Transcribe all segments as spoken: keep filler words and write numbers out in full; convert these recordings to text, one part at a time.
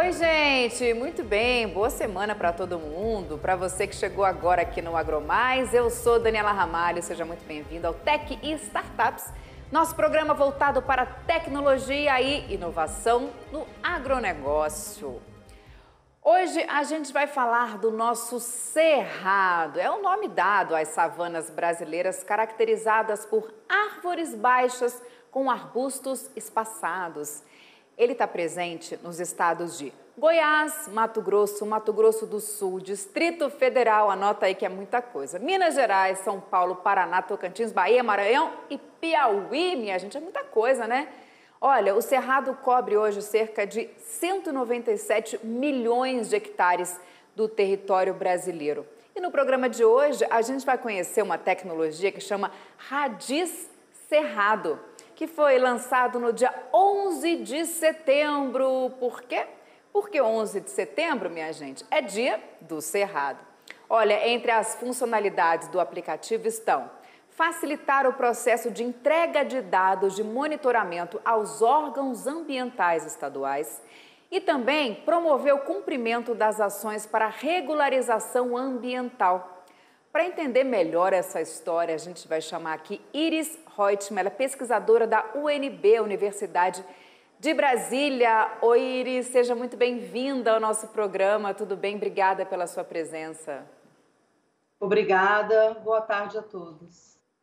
Oi, gente! Muito bem, boa semana para todo mundo. Para você que chegou agora aqui no AgroMais, eu sou Daniela Ramalho, seja muito bem-vindo ao Tech e Startups, nosso programa voltado para tecnologia e inovação no agronegócio. Hoje a gente vai falar do nosso cerrado. É o nome dado às savanas brasileiras caracterizadas por árvores baixas com arbustos espaçados. Ele está presente nos estados de Goiás, Mato Grosso, Mato Grosso do Sul, Distrito Federal, anota aí que é muita coisa, Minas Gerais, São Paulo, Paraná, Tocantins, Bahia, Maranhão e Piauí. Minha gente, é muita coisa, né? Olha, o Cerrado cobre hoje cerca de cento e noventa e sete milhões de hectares do território brasileiro. E no programa de hoje, a gente vai conhecer uma tecnologia que chama Radiz Cerrado, que foi lançado no dia onze de setembro. Por quê? Porque onze de setembro, minha gente, é dia do Cerrado. Olha, entre as funcionalidades do aplicativo estão facilitar o processo de entrega de dados de monitoramento aos órgãos ambientais estaduais e também promover o cumprimento das ações para regularização ambiental. Para entender melhor essa história, a gente vai chamar aqui Iris Reutemann, ela é pesquisadora da U N B, Universidade de Brasília. Oi, Iris, seja muito bem-vinda ao nosso programa. Tudo bem? Obrigada pela sua presença. Obrigada. Boa tarde a todos.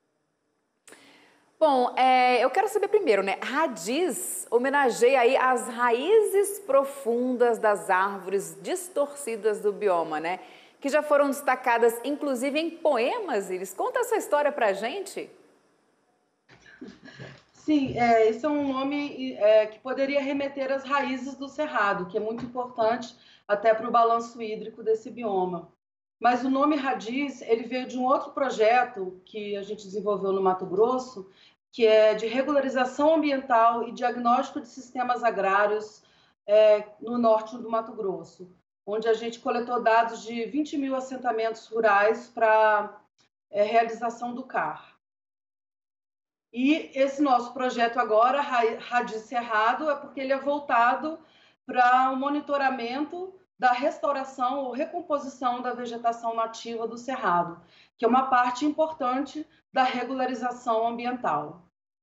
Bom, é, eu quero saber primeiro, né? Radiz homenageia aí as raízes profundas das árvores distorcidas do bioma, né? Que já foram destacadas, inclusive, em poemas, Iris. Conta essa história pra gente. Sim, é, esse é um nome é, que poderia remeter às raízes do cerrado, que é muito importante até para o balanço hídrico desse bioma. Mas o nome Radiz, ele veio de um outro projeto que a gente desenvolveu no Mato Grosso, que é de regularização ambiental e diagnóstico de sistemas agrários é, no norte do Mato Grosso, onde a gente coletou dados de vinte mil assentamentos rurais para é, realização do C A R. E esse nosso projeto agora, Radiz Cerrado, é porque ele é voltado para o monitoramento da restauração ou recomposição da vegetação nativa do cerrado, que é uma parte importante da regularização ambiental.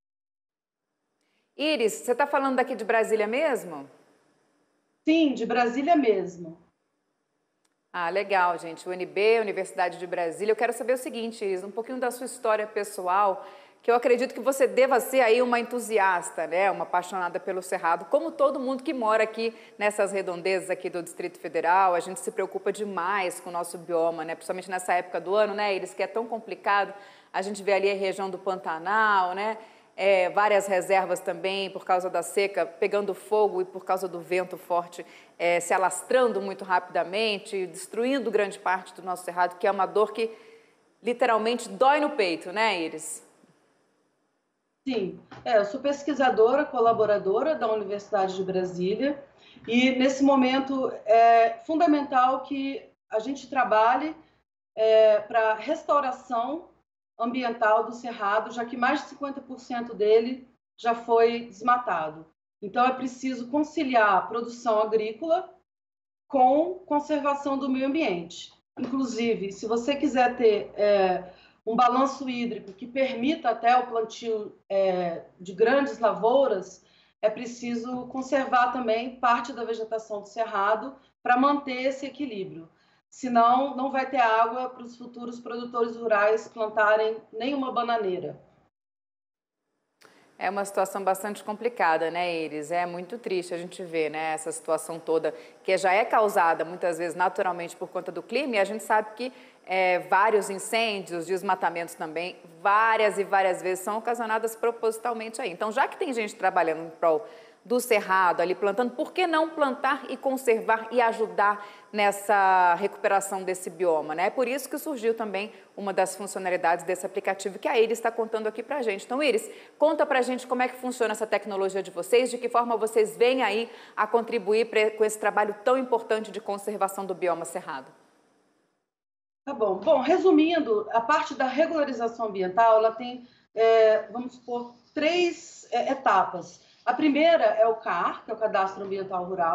Iris, você está falando daqui de Brasília mesmo? Sim, de Brasília mesmo. Ah, legal, gente. U N B, Universidade de Brasília. Eu quero saber o seguinte, Iris, um pouquinho da sua história pessoal, que eu acredito que você deva ser aí uma entusiasta, né? Uma apaixonada pelo Cerrado, como todo mundo que mora aqui nessas redondezas aqui do Distrito Federal. A gente se preocupa demais com o nosso bioma, né? Principalmente nessa época do ano, né, Iris, que é tão complicado. A gente vê ali a região do Pantanal, né? É, várias reservas também, por causa da seca, pegando fogo e por causa do vento forte, é, se alastrando muito rapidamente, destruindo grande parte do nosso cerrado, que é uma dor que literalmente dói no peito, né, Iris? Sim, é, eu sou pesquisadora, colaboradora da Universidade de Brasília e, nesse momento, é fundamental que a gente trabalhe é, para restauração ambiental do cerrado, já que mais de cinquenta por cento dele já foi desmatado. Então, é preciso conciliar a produção agrícola com conservação do meio ambiente. Inclusive, se você quiser ter é, um balanço hídrico que permita até o plantio é, de grandes lavouras, é preciso conservar também parte da vegetação do cerrado para manter esse equilíbrio. Senão, não vai ter água para os futuros produtores rurais plantarem nenhuma bananeira. É uma situação bastante complicada, né, Iris? É muito triste a gente ver, né, essa situação toda, que já é causada muitas vezes naturalmente por conta do clima, e a gente sabe que é, vários incêndios, desmatamentos também, várias e várias vezes são ocasionadas propositalmente aí. Então, já que tem gente trabalhando em prol do cerrado ali plantando, por que não plantar e conservar e ajudar nessa recuperação desse bioma, né? É por isso que surgiu também uma das funcionalidades desse aplicativo que a Iris está contando aqui pra gente. Então, Iris, conta pra gente como é que funciona essa tecnologia de vocês, de que forma vocês vêm aí a contribuir pra, com esse trabalho tão importante de conservação do bioma cerrado. Tá bom. Bom, resumindo, a parte da regularização ambiental, ela tem, é, vamos supor, três é, etapas. A primeira é o C A R, que é o Cadastro Ambiental Rural,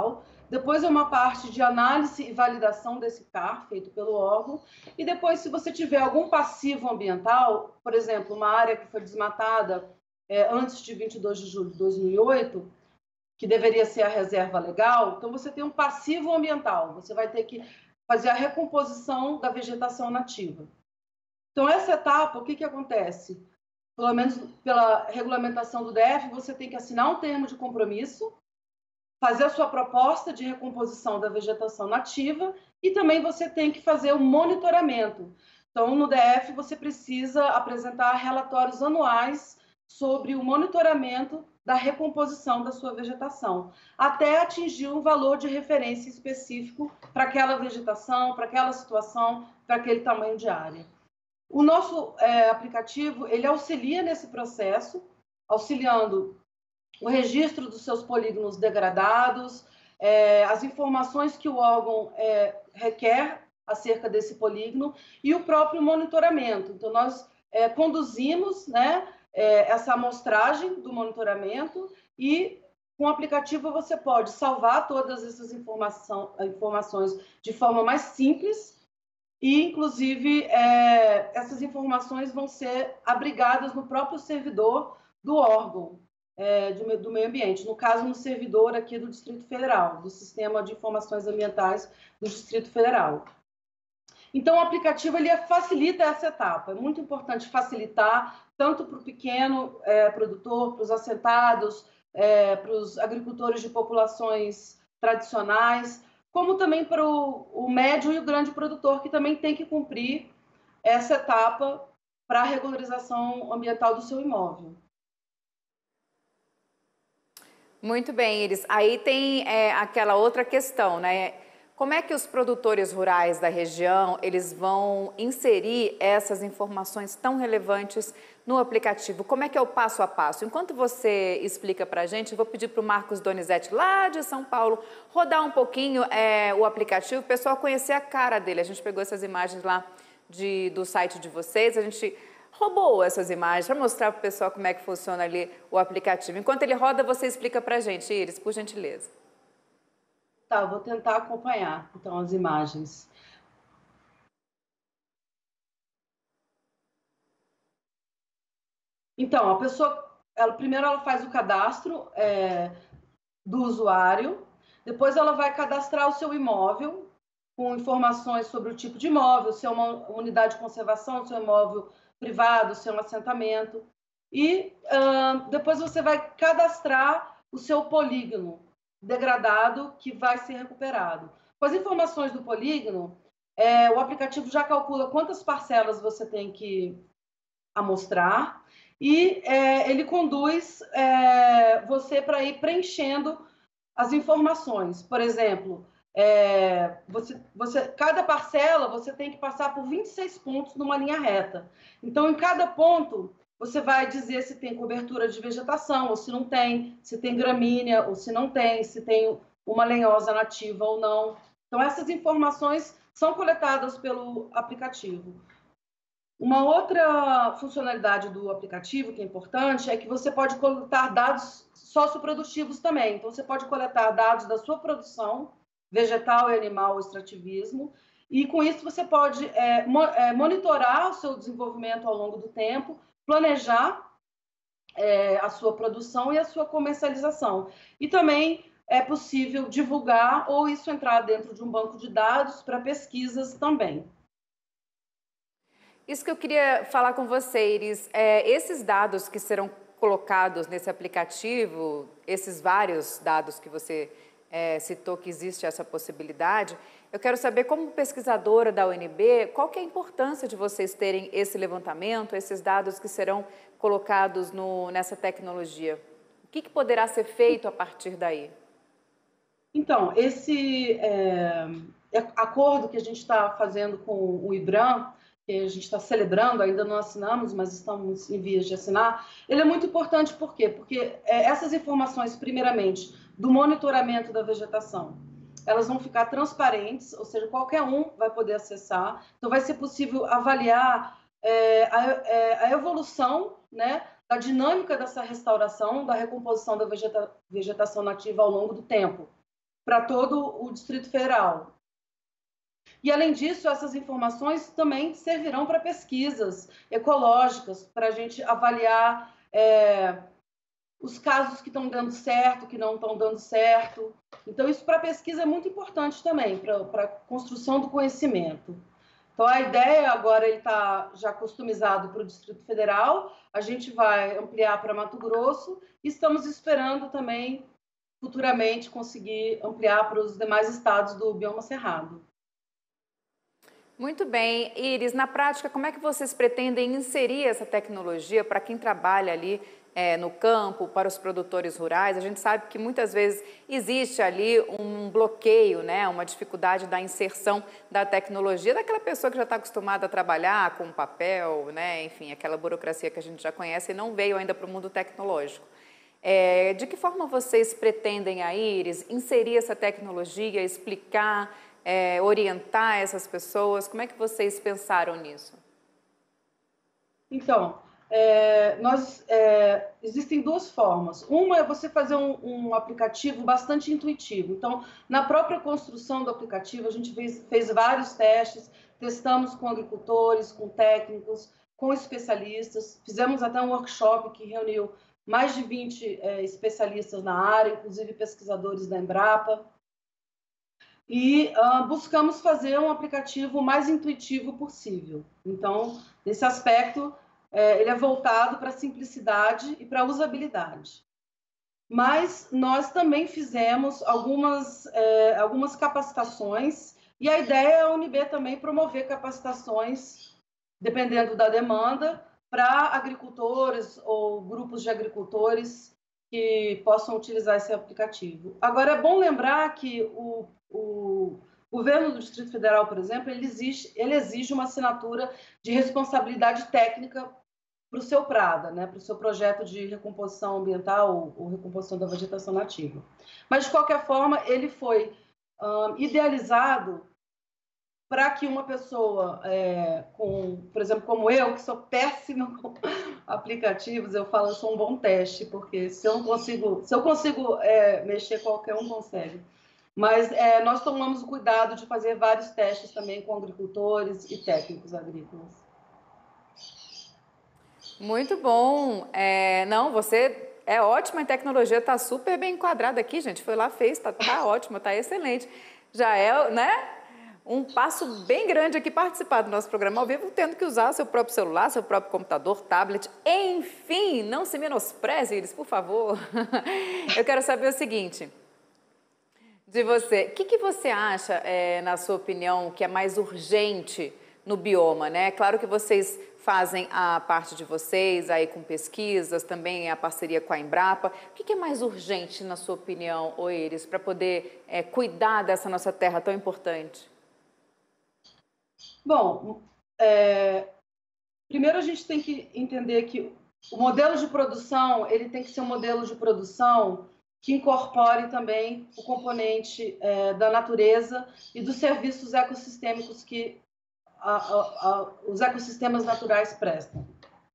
depois é uma parte de análise e validação desse C A R, feito pelo órgão, e depois, se você tiver algum passivo ambiental, por exemplo, uma área que foi desmatada é, antes de vinte e dois de julho de dois mil e oito, que deveria ser a reserva legal, então você tem um passivo ambiental, você vai ter que fazer a recomposição da vegetação nativa. Então, essa etapa, o que, que acontece? Pelo menos pela regulamentação do D F, você tem que assinar um termo de compromisso, fazer a sua proposta de recomposição da vegetação nativa e também você tem que fazer o monitoramento. Então, no D F, você precisa apresentar relatórios anuais sobre o monitoramento da recomposição da sua vegetação, até atingir um valor de referência específico para aquela vegetação, para aquela situação, para aquele tamanho de área. O nosso é, aplicativo, ele auxilia nesse processo, auxiliando o registro dos seus polígonos degradados, é, as informações que o órgão é, requer acerca desse polígono e o próprio monitoramento. Então, nós é, conduzimos, né, é, essa amostragem do monitoramento e, com o aplicativo, você pode salvar todas essas informação, informações de forma mais simples e, inclusive, é, essas informações vão ser abrigadas no próprio servidor do órgão é, de, do meio ambiente, no caso, no servidor aqui do Distrito Federal, do Sistema de Informações Ambientais do Distrito Federal. Então, o aplicativo ele facilita essa etapa. É muito importante facilitar, tanto para o pequeno é, produtor, para os assentados, é, para os agricultores de populações tradicionais, como também para o, o médio e o grande produtor, que também tem que cumprir essa etapa para a regularização ambiental do seu imóvel. Muito bem, Iris. Aí tem é, aquela outra questão, né? Como é que os produtores rurais da região, eles vão inserir essas informações tão relevantes no aplicativo? Como é que é o passo a passo? Enquanto você explica para a gente, eu vou pedir para o Marcos Donizete, lá de São Paulo, rodar um pouquinho é, o aplicativo, o pessoal conhecer a cara dele. A gente pegou essas imagens lá de, do site de vocês, a gente roubou essas imagens para mostrar para o pessoal como é que funciona ali o aplicativo. Enquanto ele roda, você explica para a gente, Iris, por gentileza. Tá, eu vou tentar acompanhar, então, as imagens. Então, a pessoa, ela, primeiro ela faz o cadastro é, do usuário, depois ela vai cadastrar o seu imóvel, com informações sobre o tipo de imóvel, se é uma unidade de conservação, se é um imóvel privado, se é um assentamento, e uh, depois você vai cadastrar o seu polígono degradado que vai ser recuperado. Com as informações do polígono, é, o aplicativo já calcula quantas parcelas você tem que amostrar e é, ele conduz é, você para ir preenchendo as informações. Por exemplo, é, você, você, cada parcela você tem que passar por vinte e seis pontos numa linha reta. Então, em cada ponto, você vai dizer se tem cobertura de vegetação ou se não tem, se tem gramínea ou se não tem, se tem uma lenhosa nativa ou não. Então, essas informações são coletadas pelo aplicativo. Uma outra funcionalidade do aplicativo que é importante é que você pode coletar dados socioprodutivos também. Então, você pode coletar dados da sua produção, vegetal e animal, extrativismo, e com isso você pode é, monitorar o seu desenvolvimento ao longo do tempo, planejar é, a sua produção e a sua comercialização. E também é possível divulgar ou isso entrar dentro de um banco de dados para pesquisas também. Isso que eu queria falar com você, Iris, é, esses dados que serão colocados nesse aplicativo, esses vários dados que você é, citou que existe essa possibilidade, eu quero saber, como pesquisadora da U N B, qual que é a importância de vocês terem esse levantamento, esses dados que serão colocados no, nessa tecnologia? O que, que poderá ser feito a partir daí? Então, esse é, acordo que a gente está fazendo com o IBRAM, que a gente está celebrando, ainda não assinamos, mas estamos em vias de assinar, ele é muito importante, por quê? Porque é, essas informações, primeiramente, do monitoramento da vegetação, elas vão ficar transparentes, ou seja, qualquer um vai poder acessar, então vai ser possível avaliar é, a, é, a evolução, né, da dinâmica dessa restauração, da recomposição da vegeta, vegetação nativa ao longo do tempo. para todo o Distrito Federal. E, além disso, essas informações também servirão para pesquisas ecológicas, para a gente avaliar é, os casos que estão dando certo, que não estão dando certo. Então, isso para a pesquisa é muito importante também, para a construção do conhecimento. Então, a ideia agora ele está já customizado para o Distrito Federal, a gente vai ampliar para Mato Grosso e estamos esperando também, futuramente, conseguir ampliar para os demais estados do bioma cerrado. Muito bem. Iris, na prática, como é que vocês pretendem inserir essa tecnologia para quem trabalha ali é, no campo, para os produtores rurais? A gente sabe que muitas vezes existe ali um bloqueio, né, uma dificuldade da inserção da tecnologia daquela pessoa que já está acostumada a trabalhar com papel, né, enfim, aquela burocracia que a gente já conhece e não veio ainda para o mundo tecnológico. É, de que forma vocês pretendem, a Iris, inserir essa tecnologia, explicar, É, orientar essas pessoas? Como é que vocês pensaram nisso? Então, é, nós, é, existem duas formas. Uma é você fazer um, um aplicativo bastante intuitivo. Então, na própria construção do aplicativo, a gente fez, fez vários testes, testamos com agricultores, com técnicos, com especialistas, fizemos até um workshop que reuniu mais de vinte é, especialistas na área, inclusive pesquisadores da Embrapa. E uh, buscamos fazer um aplicativo mais intuitivo possível. Então, nesse aspecto, é, ele é voltado para a simplicidade e para a usabilidade. Mas nós também fizemos algumas, é, algumas capacitações, e a ideia é a U N B também promover capacitações, dependendo da demanda, para agricultores ou grupos de agricultores que possam utilizar esse aplicativo. Agora, é bom lembrar que o, o governo do Distrito Federal, por exemplo, ele exige, ele exige uma assinatura de responsabilidade técnica para o seu PRADA, né, para o seu projeto de recomposição ambiental ou, ou recomposição da vegetação nativa. Mas, de qualquer forma, ele foi um, idealizado para que uma pessoa, é, com, por exemplo, como eu, que sou péssima com aplicativos, eu falo, eu sou um bom teste, porque se eu não consigo, se eu consigo é, mexer, qualquer um consegue. Mas é, nós tomamos o cuidado de fazer vários testes também com agricultores e técnicos agrícolas. Muito bom. É, não, você é ótima em tecnologia, está super bem enquadrada aqui, gente. Foi lá, fez, está tá ótimo, está excelente. Já é, né? Um passo bem grande aqui participar do nosso programa ao vivo, tendo que usar seu próprio celular, seu próprio computador, tablet, enfim, não se menospreze, Iris, por favor. Eu quero saber o seguinte, de você, o que, que você acha, é, na sua opinião, que é mais urgente no bioma, né? Claro que vocês fazem a parte de vocês aí com pesquisas, também a parceria com a Embrapa. O que, que é mais urgente, na sua opinião, ô Iris, para poder é, cuidar dessa nossa terra tão importante? Bom, é, primeiro a gente tem que entender que o modelo de produção, ele tem que ser um modelo de produção que incorpore também o componente é, da natureza e dos serviços ecossistêmicos que a, a, a, os ecossistemas naturais prestam.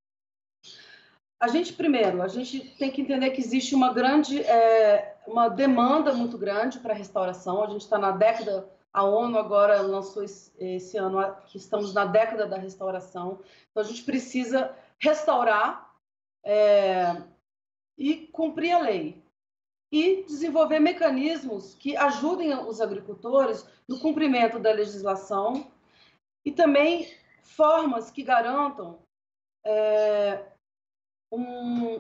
A gente, primeiro, a gente tem que entender que existe uma grande, é, uma demanda muito grande para a restauração. A gente está na década... A ONU agora lançou esse ano que estamos na década da restauração. Então, a gente precisa restaurar é, e cumprir a lei. E desenvolver mecanismos que ajudem os agricultores no cumprimento da legislação e também formas que garantam é, um,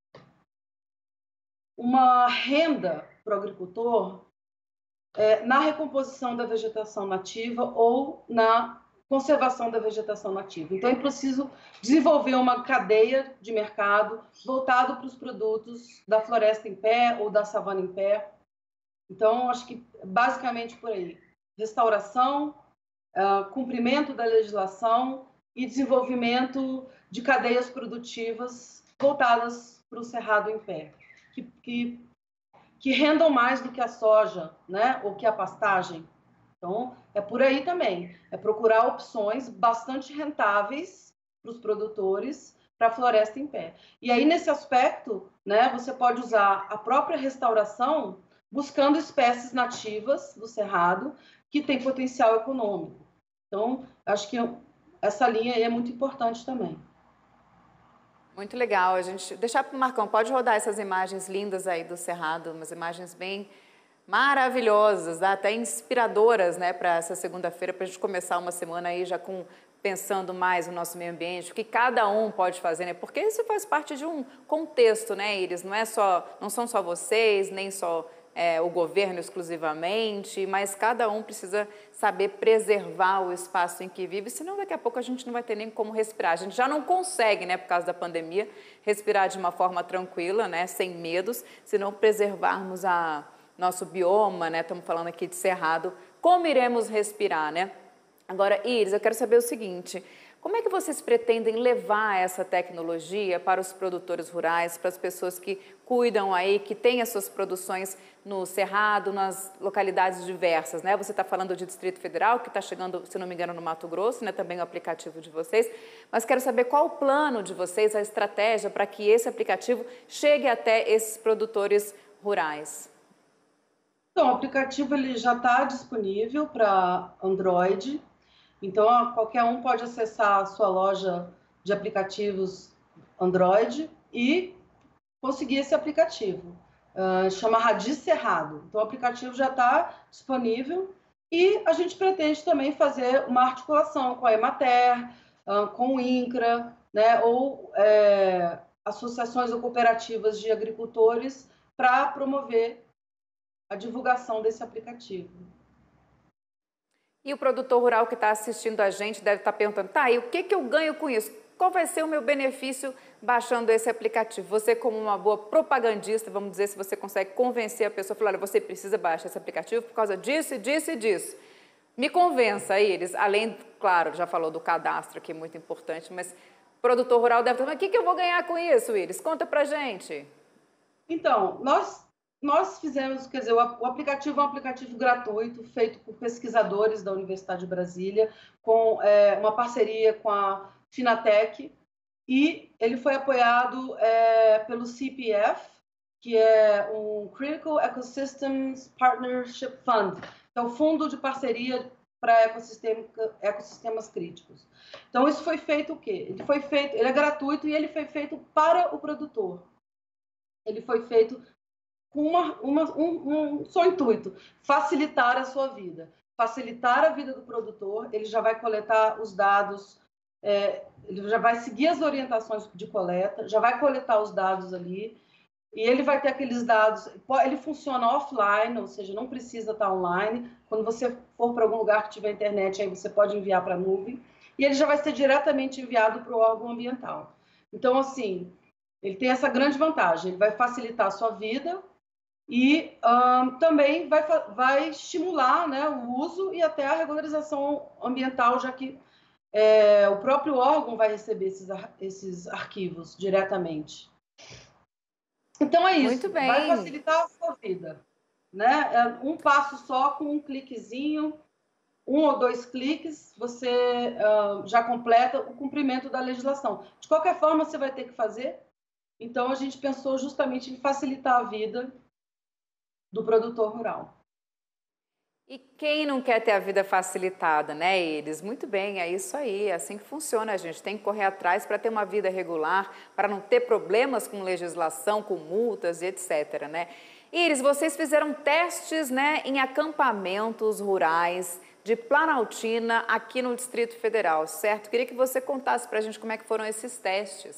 uma renda para o agricultor É, na recomposição da vegetação nativa ou na conservação da vegetação nativa. Então, é preciso desenvolver uma cadeia de mercado voltado para os produtos da floresta em pé ou da savana em pé. Então, acho que basicamente por aí. Restauração, uh, cumprimento da legislação e desenvolvimento de cadeias produtivas voltadas para o cerrado em pé, que, que que rendam mais do que a soja, né, ou que a pastagem. Então, é por aí também. É procurar opções bastante rentáveis para os produtores, para a floresta em pé. E aí, nesse aspecto, né, você pode usar a própria restauração buscando espécies nativas do Cerrado que têm potencial econômico. Então, acho que essa linha aí é muito importante também. Muito legal. A gente deixar para o Marcão, pode rodar essas imagens lindas aí do Cerrado, umas imagens bem maravilhosas, até inspiradoras, né, para essa segunda-feira, para a gente começar uma semana aí já com pensando mais no nosso meio ambiente, o que cada um pode fazer, né? Porque isso faz parte de um contexto, né, Iris? Não é só, não são só vocês, nem só é, o governo exclusivamente, mas cada um precisa saber preservar o espaço em que vive, senão daqui a pouco a gente não vai ter nem como respirar. A gente já não consegue, né, por causa da pandemia, respirar de uma forma tranquila, né, sem medos, se não preservarmos a nosso bioma, né? Estamos falando aqui de Cerrado, como iremos respirar, né? Agora, Iris, eu quero saber o seguinte, como é que vocês pretendem levar essa tecnologia para os produtores rurais, para as pessoas que cuidam aí, que têm as suas produções no Cerrado, nas localidades diversas, né? Você está falando de Distrito Federal, que está chegando, se não me engano, no Mato Grosso, né? Também o aplicativo de vocês, mas quero saber qual o plano de vocês, a estratégia para que esse aplicativo chegue até esses produtores rurais. Então, o aplicativo ele já está disponível para Android, então qualquer um pode acessar a sua loja de aplicativos Android e conseguir esse aplicativo. Uh, chama Radis Cerrado. Então, o aplicativo já está disponível e a gente pretende também fazer uma articulação com a Emater, uh, com o INCRA, né, ou é, associações ou cooperativas de agricultores para promover a divulgação desse aplicativo. E o produtor rural que está assistindo a gente deve estar perguntando, tá, e o que, que eu ganho com isso? Qual vai ser o meu benefício baixando esse aplicativo? Você, como uma boa propagandista, vamos dizer, se você consegue convencer a pessoa, falar, olha, você precisa baixar esse aplicativo por causa disso, disso e disso. Me convença, Iris, além, claro, já falou do cadastro, que é muito importante, mas o produtor rural deve estar, mas o que, que eu vou ganhar com isso, Iris? Conta pra gente. Então, nós... Nós fizemos, quer dizer, o aplicativo é um aplicativo gratuito, feito por pesquisadores da Universidade de Brasília, com é, uma parceria com a Finatec, e ele foi apoiado é, pelo C P F, que é um Critical Ecosystems Partnership Fund, que é o Fundo de Parceria para ecossistema, ecossistemas críticos. Então, isso foi feito o quê? Ele foi feito, ele é gratuito e ele foi feito para o produtor. Ele foi feito com uma, uma, um, um só intuito, facilitar a sua vida, facilitar a vida do produtor. Ele já vai coletar os dados, é, ele já vai seguir as orientações de coleta, já vai coletar os dados ali, e ele vai ter aqueles dados, ele funciona offline, ou seja, não precisa estar online. Quando você for para algum lugar que tiver internet, aí você pode enviar para a nuvem, e ele já vai ser diretamente enviado para o órgão ambiental. Então, assim, ele tem essa grande vantagem, ele vai facilitar a sua vida, e um, também vai, vai estimular, né, o uso e até a regularização ambiental, já que é, o próprio órgão vai receber esses, esses arquivos diretamente. Então é isso, Muito bem. Vai facilitar a sua vida. Né? É um passo só, com um cliquezinho, um ou dois cliques, você uh, já completa o cumprimento da legislação. De qualquer forma, você vai ter que fazer. Então, a gente pensou justamente em facilitar a vida do produtor rural. E quem não quer ter a vida facilitada, né, Iris? Muito bem, é isso aí, é assim que funciona. A gente tem que correr atrás para ter uma vida regular, para não ter problemas com legislação, com multas e etcétera, né? Iris, vocês fizeram testes, né, em acampamentos rurais de Planaltina, aqui no Distrito Federal, certo? Queria que você contasse para a gente como é que foram esses testes.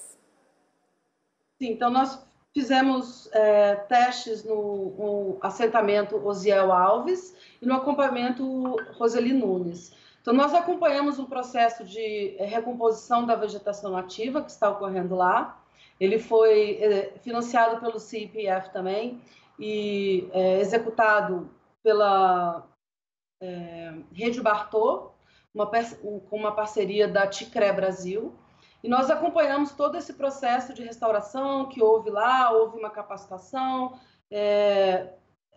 Sim, então nós fizemos é, testes no, no assentamento Osiel Alves e no acampamento Roseli Nunes. Então, nós acompanhamos um processo de recomposição da vegetação nativa que está ocorrendo lá. Ele foi é, financiado pelo C I P F também e é, executado pela é, Rede Bartô, uma, com uma parceria da Ticré Brasil. E nós acompanhamos todo esse processo de restauração que houve lá, houve uma capacitação, é,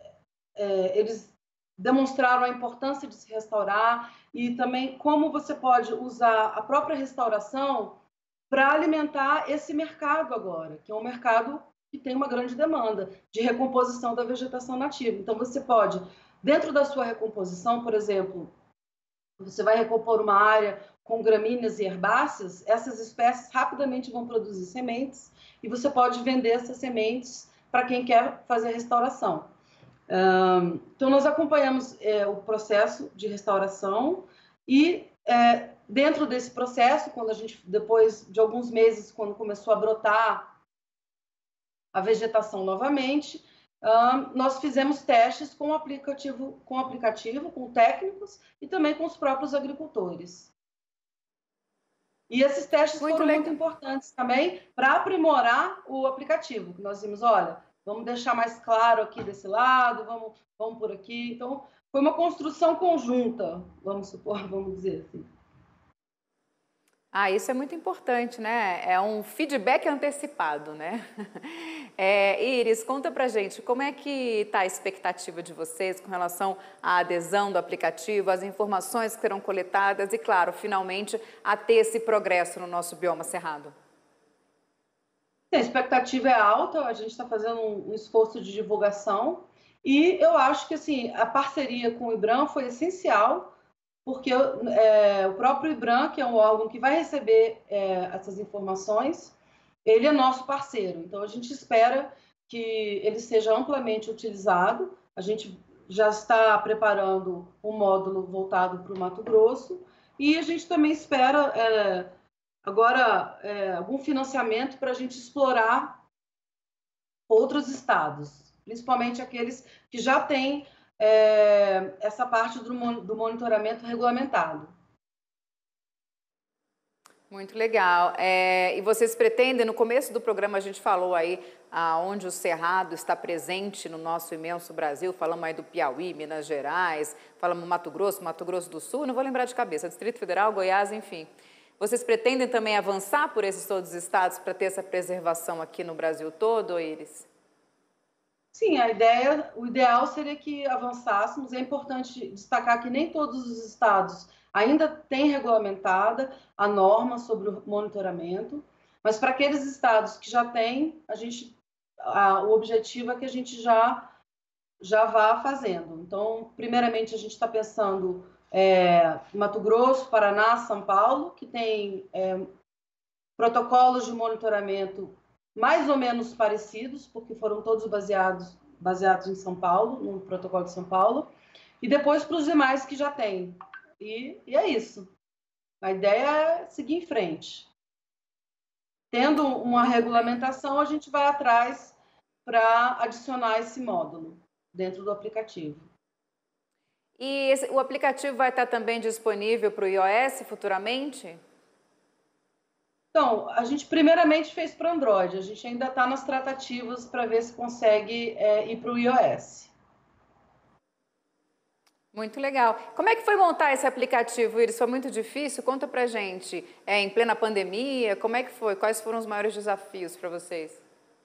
é, eles demonstraram a importância de se restaurar e também como você pode usar a própria restauração para alimentar esse mercado agora, que é um mercado que tem uma grande demanda de recomposição da vegetação nativa. Então, você pode, dentro da sua recomposição, por exemplo, você vai recompor uma área com gramíneas e herbáceas, essas espécies rapidamente vão produzir sementes e você pode vender essas sementes para quem quer fazer restauração. Então, nós acompanhamos é, o processo de restauração e, é, dentro desse processo, quando a gente, depois de alguns meses, quando começou a brotar a vegetação novamente, Um, nós fizemos testes com o aplicativo, com o aplicativo, com técnicos e também com os próprios agricultores. E esses testes muito foram legal. muito importantes também para aprimorar o aplicativo. Nós vimos, olha, vamos deixar mais claro aqui desse lado, vamos, vamos por aqui. Então, foi uma construção conjunta, vamos supor, vamos dizer assim. Ah, isso é muito importante, né? É um feedback antecipado, né? É, Iris, conta pra gente, como é que está a expectativa de vocês com relação à adesão do aplicativo, às informações que serão coletadas e, claro, finalmente, a ter esse progresso no nosso bioma cerrado? A expectativa é alta, a gente está fazendo um esforço de divulgação e eu acho que, assim, a parceria com o IBRAM foi essencial, porque é, o próprio IBRAM, que é um órgão que vai receber é, essas informações, ele é nosso parceiro. Então, a gente espera que ele seja amplamente utilizado. A gente já está preparando um módulo voltado para o Mato Grosso e a gente também espera é, agora é, algum financiamento para a gente explorar outros estados, principalmente aqueles que já têm É, essa parte do, do monitoramento regulamentado. Muito legal. É, e vocês pretendem, no começo do programa a gente falou aí aonde o Cerrado está presente no nosso imenso Brasil, falamos aí do Piauí, Minas Gerais, falamos Mato Grosso, Mato Grosso do Sul, não vou lembrar de cabeça, Distrito Federal, Goiás, enfim. Vocês pretendem também avançar por esses todos os estados para ter essa preservação aqui no Brasil todo, Iris? Sim, a ideia, o ideal seria que avançássemos. É importante destacar que nem todos os estados ainda têm regulamentada a norma sobre o monitoramento, mas para aqueles estados que já têm, a gente, a, o objetivo é que a gente já, já vá fazendo. Então, primeiramente, a gente está pensando é, Mato Grosso, Paraná, São Paulo, que tem é, protocolos de monitoramento mais ou menos parecidos, porque foram todos baseados, baseados em São Paulo, no protocolo de São Paulo, e depois para os demais que já têm. E, e é isso. A ideia é seguir em frente. Tendo uma regulamentação, a gente vai atrás para adicionar esse módulo dentro do aplicativo. E esse, o aplicativo vai estar também disponível para o iOS futuramente? Então, a gente primeiramente fez para o Android, a gente ainda está nas tratativas para ver se consegue é, ir para o iOS. Muito legal. Como é que foi montar esse aplicativo, Iris? Foi muito difícil? Conta pra gente. É, em plena pandemia, como é que foi? Quais foram os maiores desafios para vocês?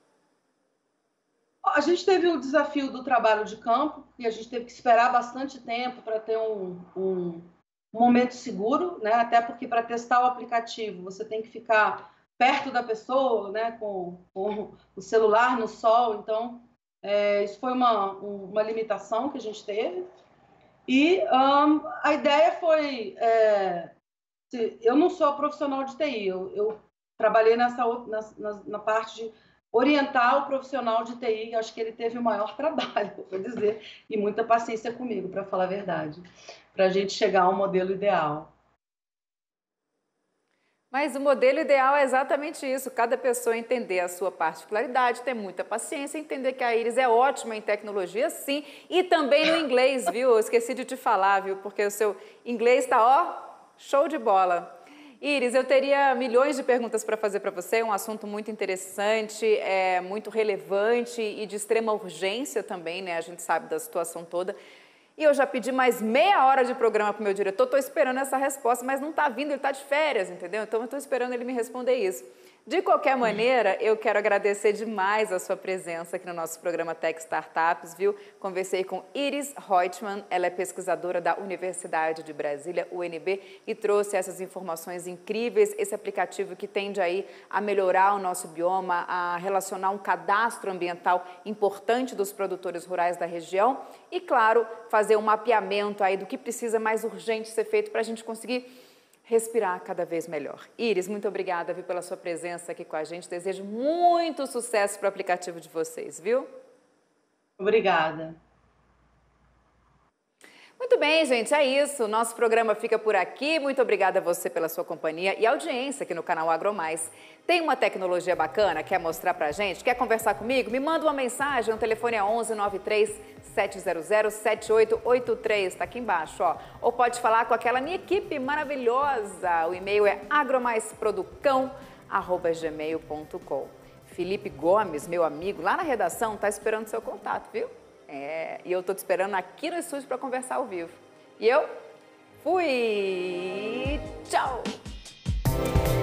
A gente teve o desafio do trabalho de campo, e a gente teve que esperar bastante tempo para ter um... um... um momento seguro, né? Até porque para testar o aplicativo você tem que ficar perto da pessoa, né? Com, com o celular no sol, então é, isso foi uma, uma limitação que a gente teve. E um, a ideia foi, é, eu não sou profissional de T I, eu, eu trabalhei nessa na, na parte de orientar o profissional de T I, acho que ele teve o maior trabalho, vou dizer, e muita paciência comigo, para falar a verdade, para a gente chegar ao modelo ideal. Mas o modelo ideal é exatamente isso, cada pessoa entender a sua particularidade, ter muita paciência, entender que a Iris é ótima em tecnologia, sim, e também no inglês, viu? Eu esqueci de te falar, viu? Porque o seu inglês está, ó, show de bola. Iris, eu teria milhões de perguntas para fazer para você, é um assunto muito interessante, é muito relevante e de extrema urgência também, né? A gente sabe da situação toda. E eu já pedi mais meia hora de programa para o meu diretor, estou esperando essa resposta, mas não está vindo, ele está de férias, entendeu? Então eu estou esperando ele me responder isso. De qualquer maneira, eu quero agradecer demais a sua presença aqui no nosso programa Tech Startups, viu? Conversei com Iris Reutemann, ela é pesquisadora da Universidade de Brasília, U N B, e trouxe essas informações incríveis, esse aplicativo que tende aí a melhorar o nosso bioma, a relacionar um cadastro ambiental importante dos produtores rurais da região e, claro, fazer um mapeamento aí do que precisa mais urgente ser feito para a gente conseguir respirar cada vez melhor. Iris, muito obrigada, viu, pela sua presença aqui com a gente. Desejo muito sucesso para o aplicativo de vocês, viu? Obrigada. Muito bem, gente, é isso. Nosso programa fica por aqui. Muito obrigada a você pela sua companhia e audiência aqui no canal AgroMais. Tem uma tecnologia bacana, quer mostrar pra gente? Quer conversar comigo? Me manda uma mensagem, o telefone é onze nove três sete zero zero sete oito oito três, tá aqui embaixo, ó. Ou pode falar com aquela minha equipe maravilhosa. O e-mail é agromaispoducão arroba gmail ponto com. Felipe Gomes, meu amigo, lá na redação, tá esperando seu contato, viu? É, e eu tô te esperando aqui no estúdio para conversar ao vivo. E eu fui! Tchau!